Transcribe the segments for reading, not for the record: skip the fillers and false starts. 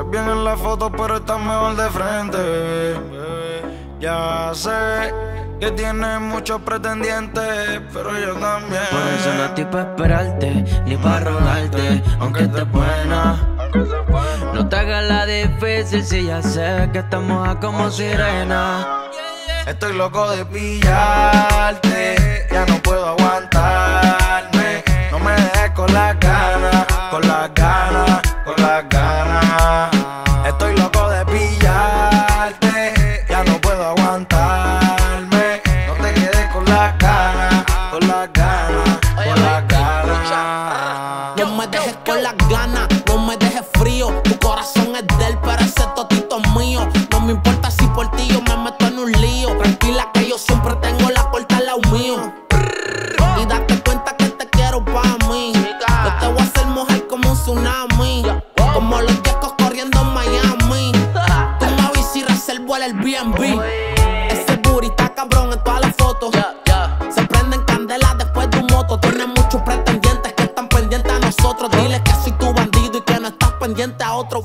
ves bien en la foto, pero estás mejor de frente, bebé. Ya sé que tienes muchos pretendientes, pero yo también. Por eso no estoy pa' esperarte, ni pa' rogarte, aunque estés buena. No te hagas la difícil si ya sé que estamos a como sirena. Estoy loco de pillarte, ya no puedo aguantarme. No me dejes con las ganas, con las ganas, con las ganas. Estoy loco de pillarte, ya no puedo aguantarme. No te quedes con las ganas, con las ganas, con las ganas. No me dejes con las ganas, no me dejes frío. Tu corazón es de él, pero ese totito es mío. No me importa si por ti yo me meto en un lío. Tranquila que yo siempre tengo la puerta al lado mío. Y date cuenta que te quiero pa' mí. Yo te voy a hacer mujer como un tsunami, como los yecos corriendo en Miami. Tú me avisas y reservo el Airbnb. Ese booty está cabrón en todas las fotos. Se prenden candelas después de un moto. Tienes muchos pretendientes que están pendientes a nosotros. Dile que soy tu bandido y que no estás pendiente a otro.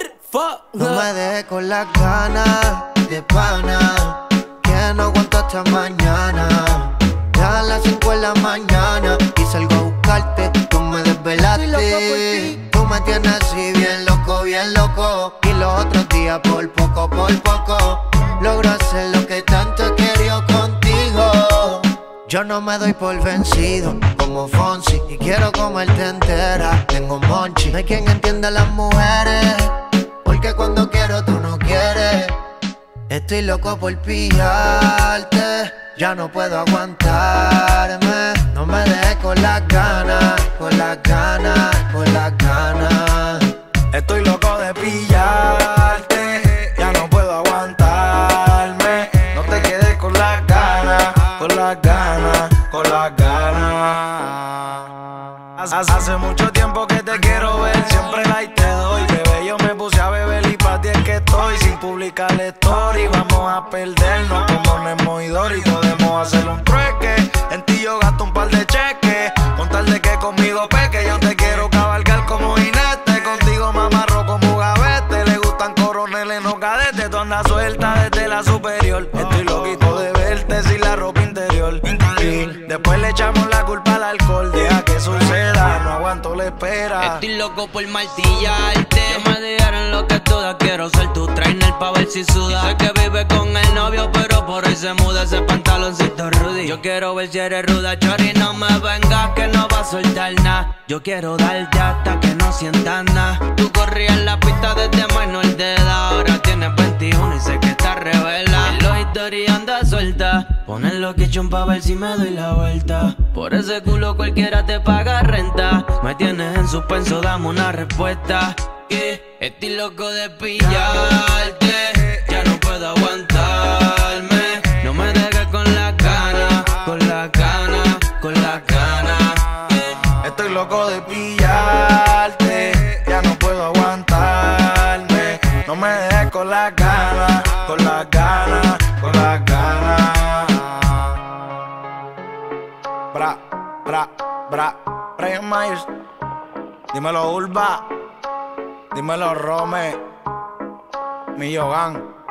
No me dejes con las ganas de pana, que no aguanto hasta mañana. Ya a las 5 de la mañana y salgo a buscarte, tú me desvelaste. Tú me tienes así bien loco, y los otros días por poco logro hacer lo que tanto he querido contigo. Yo no me doy por vencido como Fonsi y quiero comerte entera. Tengo monchi, no hay quien entienda a las mujeres, porque cuando quiero tú no quieres. Estoy loco por pillarte, ya no puedo aguantarme. No me dejes con las ganas, con las ganas, con las ganas. Estoy loco de pillarte, ya no puedo aguantarme. No te quedes con las ganas, con las ganas, con las ganas. Hace mucho tiempo que te quiero ver, siempre like te doy. Bebé, yo me puse a beber y pa' ti es que estoy. Sin publicar la story, vamos a perdernos como Nemo y Dory. Podemos hacer un trueque, en ti yo gasto un par de cheques. Con tal de que conmigo peque, yo te quiero cabalgar como jinete. Contigo me amarro como gavete. Le gustan coroneles, no cadetes. Tú andas suelta desde la superior. Estoy loquito de verte sin la ropa interior. Y después le echamos la culpa al alcohol. Deja que suceda, no aguanto la espera. Estoy loco por martillarte. Yo me dijeron lo que todas. Quiero ser tu trainer pa' ver si suda. Sé que vive con el novio, pero por ahí se muda ese pantaloncito Rudy. Yo quiero ver si eres ruda, chori, no me vengas que no va a soltar nada. Yo quiero darte hasta que no sientas nada. Tú corrías en la pista desde menor de edad. Ahora tienes 21 y sé que estás revela. En los stories anda suelta. Pon el location pa' ver si me doy la vuelta. Por ese culo cualquiera te paga renta. Me tienes en suspenso, dame una respuesta. Estoy loco de pillarte, ya no puedo aguantarme. No me dejes con las ganas, con las ganas, con las ganas. Estoy loco de pillarte, ya no puedo aguantarme. No me dejes con las ganas, con las ganas, con las ganas. Brian Myers, dímelo Urba, dímelo Rome, Millogan.